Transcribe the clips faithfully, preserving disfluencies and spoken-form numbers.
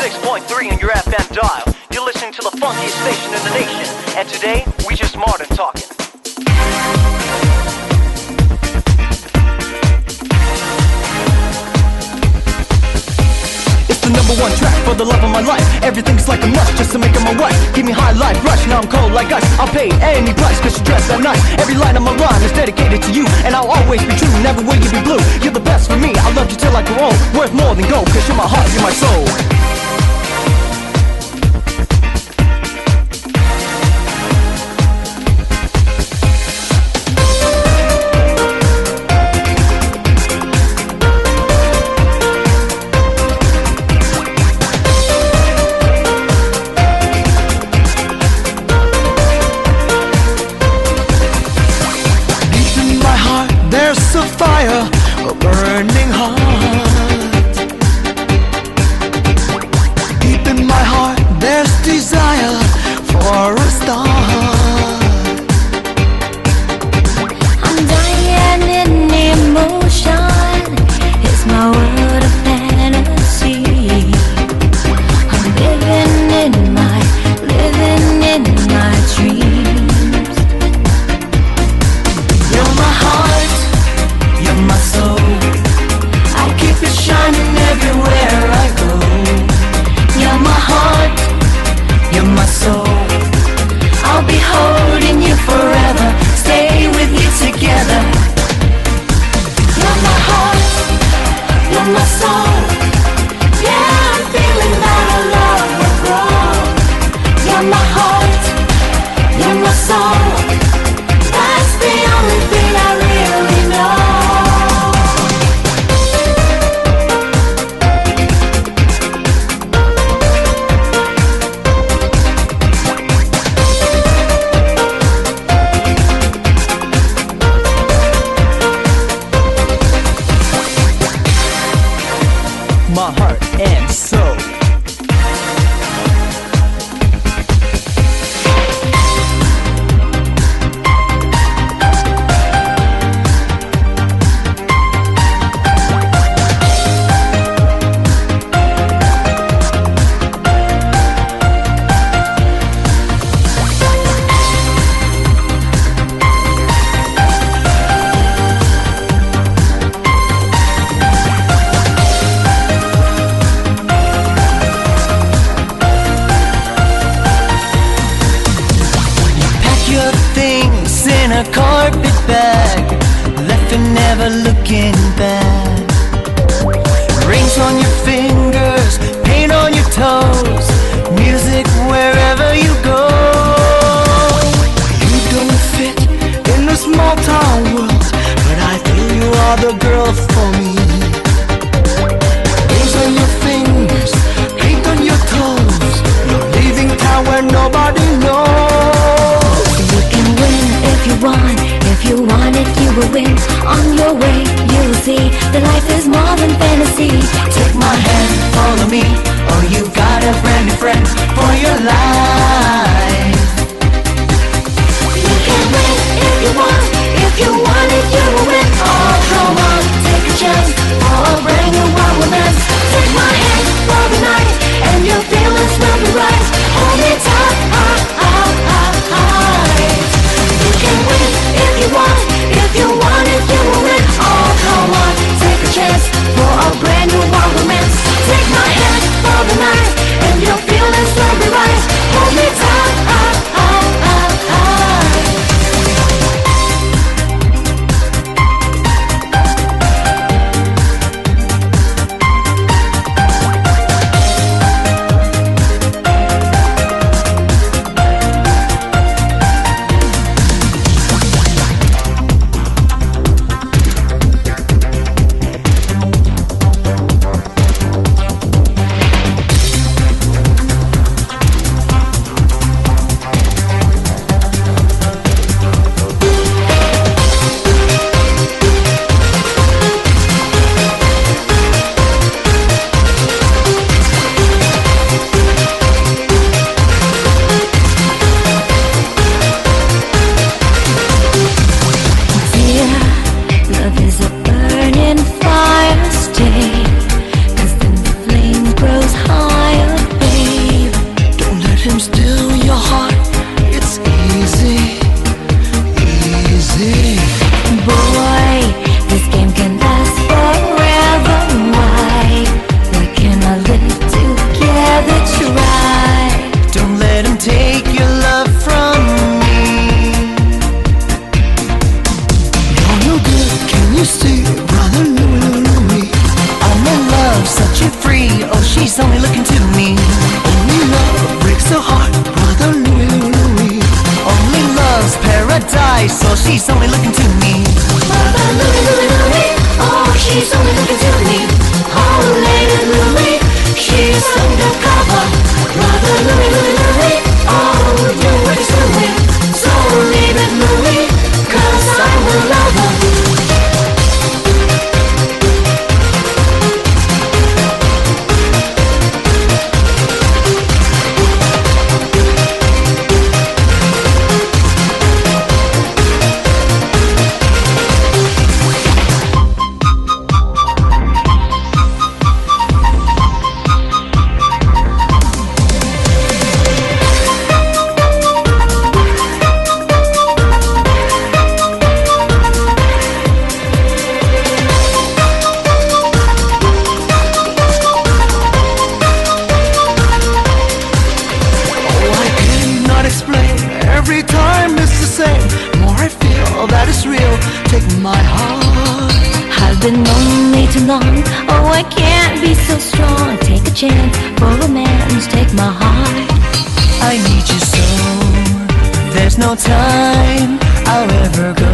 six point three on your F M dial. You're listening to the funkiest station in the nation. And today, we just modern talking. It's the number one track for the love of my life. Everything's like a must just to make her my wife. Give me high life rush, now I'm cold like ice. I'll pay any price cause you dress that nice. Every line of my rhyme is dedicated to you, and I'll always be true, never will you be blue. You're the best for me, I love you till I grow old. Worth more than gold cause you're my heart, you're my soul. There's a fire, a burning heart. Deep in my heart, there's desire for a start. I'm dying in emotion. It's my world of fantasy. I'm living in my, living in my dreams. You're my heart, you're my soul. I keep it shining everywhere I go. You're my heart, you're my soul. I'll be holding you forever, stay with you together. You're my heart, you're my soul. Yeah, I'm feeling that our love will grow. You're my heart, you're my soul. That's the only thing I really know. My heart and soul. In a carpet bag, left and never looking back. Rings on your fingers, paint on your toes, music wherever you go. You don't fit in a small town world, but I feel you are the girl for me. Rings on your fingers, paint on your toes, you're leaving town where nobody knows. You can win if you want, if you want it, you will win. On your way, you'll see that life is more than fantasy. Take my hand, follow me, or you got a brand new friend for your life. You can win if you want, if you want it, you will win. Oh, come on, take a chance for a brand new wild romance. Take my hand for the night, and your feelings will be right. Hold me tight, ah, ah, ah, ah. You can win if you want, if you want it, you will win. Oh, come on, take a chance for a brand new wild romance. Take my hand for the night, and your feelings will be right. she's only looking to me. Only love breaks the heart, brother Louie, Louie. Only love's paradise, so she's only looking to me. Brother Louie, Louie, Louie, oh, she's only looking to me. Oh, Lady Louie, she's undercover. Brother Louie, Louie, Louie, oh, do what it's doing. So leave it, Louie, 'cause I'm the lover. Every time it's the same. More I feel that it's real. Take my heart. I've been lonely too long. Oh, I can't be so strong. Take a chance for romance. Take my heart. I need you so. There's no time I'll ever go.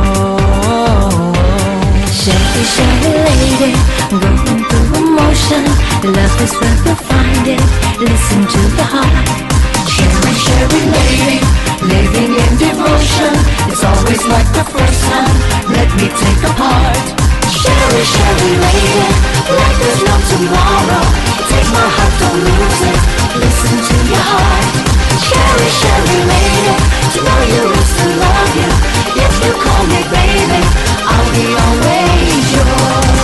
Sherry, Sherry lady, going through emotion. Love is where we'll find it. Listen to the heart. Sherry, Sherry lady, living in devotion. It's always like the first time. Let me take a part. Sherry, Sherry lady, like there's no tomorrow. Take my heart, don't lose it. Listen to your heart. Sherry, Sherry lady, to know you is to love you. If you call me baby, I'll be always yours.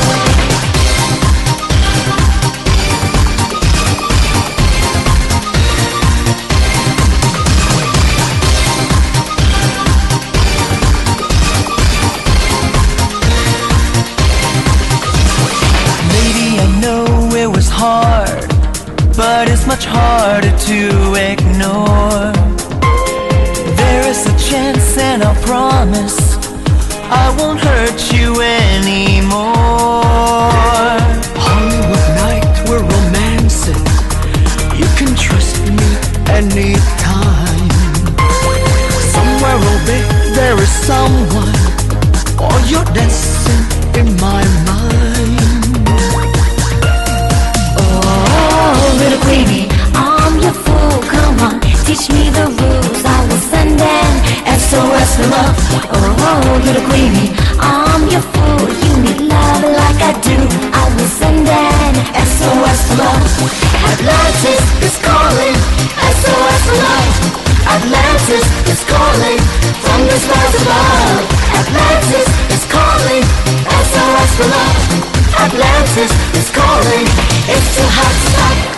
Hard, but it's much harder to ignore. There is a chance and I'll promise I won't hurt you anymore. Hollywood night, we're romancing. You can trust me anytime. Somewhere, oh babe, there is someone, or you're dancing in my mind. Little Queenie, I'm your fool, come on, teach me the rules. I will send an S O S for love. Oh, little Queenie, I'm your fool. You need love like I do. I will send an S O S for love. Atlantis is calling, S O S for love. Atlantis is calling from the stars above. Atlantis is calling, S O S for love. Atlantis is calling, it's too hot to stop.